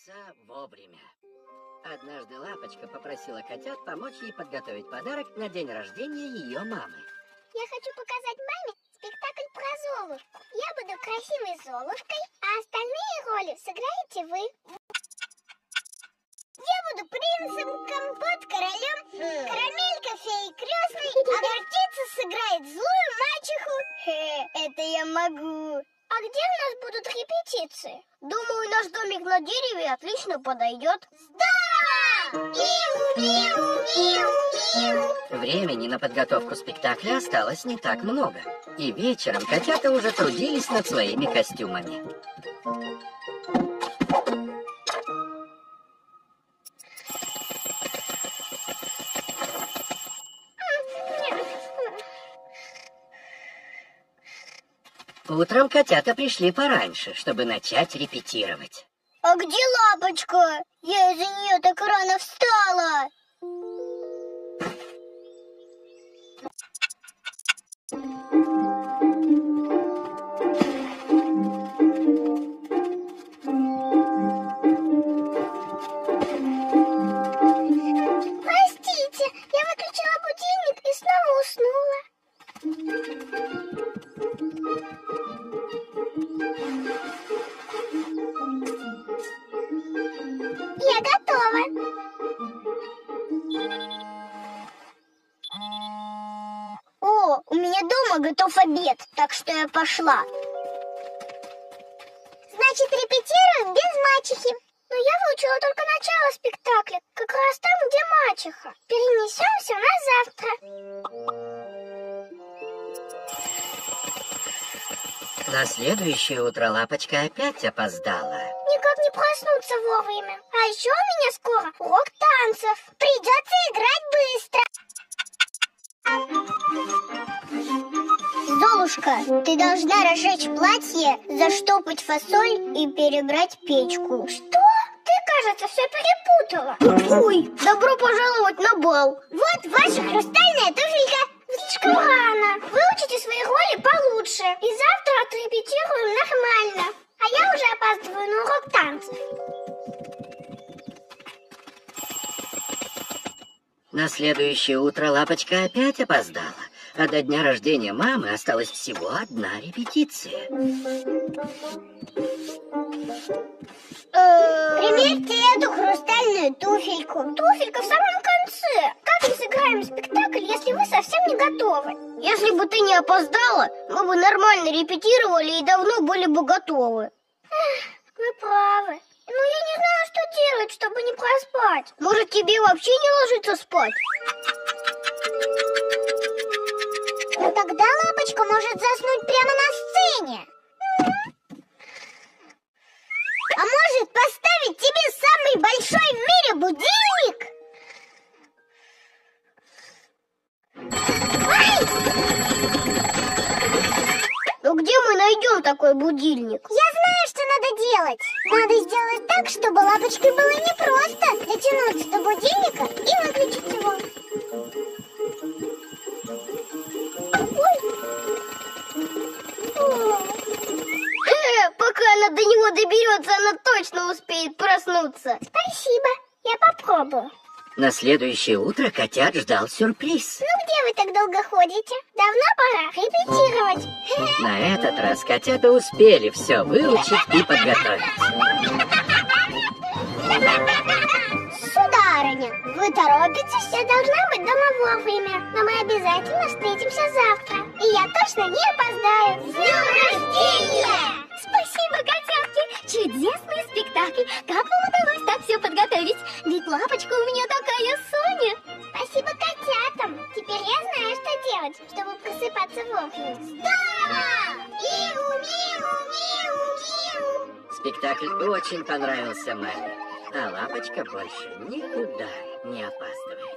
вернуться вовремя. Однажды Лапочка попросила котят помочь ей подготовить подарок на день рождения ее мамы. Я хочу показать маме спектакль про Золушку. Я буду красивой Золушкой, а остальные роли сыграете вы. Я буду принцем, Компот королем, Карамелька феей крестной, а Горчица сыграет злую мачеху. Это я могу. А где у нас будут репетиции? Думаю, наш домик на дереве отлично подойдет. Здорово! Времени на подготовку спектакля осталось не так много. И вечером котята уже трудились над своими костюмами. Утром котята пришли пораньше, чтобы начать репетировать. А где Лапочка? Я из-за нее так рано встала. Простите, я выключила будильник и снова уснула. Я готова. О, у меня дома готов обед, так что я пошла. Значит, репетируем без мачехи. Но я выучила только начало спектакля, как раз там, где мачеха. Перенесемся на завтра. На следующее утро Лапочка опять опоздала. Никак не проснуться вовремя. А еще у меня скоро урок танцев. Придется играть быстро. Золушка, ты должна разжечь платье, заштопать фасоль и перебрать печку. Что? Ты, кажется, все перепутала. Ой, добро пожаловать на бал. Вот ваша хрустальная туфелька. Слишком рано. Выучите свои роли получше. И завтра отрепетируем нормально. А я уже опаздываю на урок танцев. На следующее утро Лапочка опять опоздала. А до дня рождения мамы осталась всего одна репетиция. Примерьте эту хрустальную туфельку. Туфелька в самом конце. Как мы сыграем спектакль, если вы совсем не готовы? Если бы ты не опоздала, мы бы нормально репетировали и давно были бы готовы. Вы правы. Но я не знаю, что делать, чтобы не проспать. Может, тебе вообще не ложиться спать? Но тогда Лапочка может заснуть прямо на сцене. А может, поставить тебе самый большой в мире будильник? Ну где мы найдем такой будильник? Я знаю, что надо делать. Надо сделать так, чтобы Лапочке было непросто дотянуться до будильника и выключить его. Пока она до него доберется, она точно успеет проснуться. Спасибо, я попробую. На следующее утро котят ждал сюрприз. Ну где вы так долго ходите? Давно пора репетировать. На этот раз котята успели все выучить и подготовить. Сударыня, вы торопитесь, я должна быть дома вовремя. Но мы обязательно встретимся завтра. И я точно не опоздаю. С днем рождения! Спасибо, котятки! Чудесный спектакль! Как вам удалось так все подготовить? Ведь Лапочка у меня такая Соня! Спасибо котятам! Теперь я знаю, что делать, чтобы просыпаться вовремя. Здорово! Миу-миу-миу-миу! Спектакль очень понравился маме, а Лапочка больше никуда не опаздывает.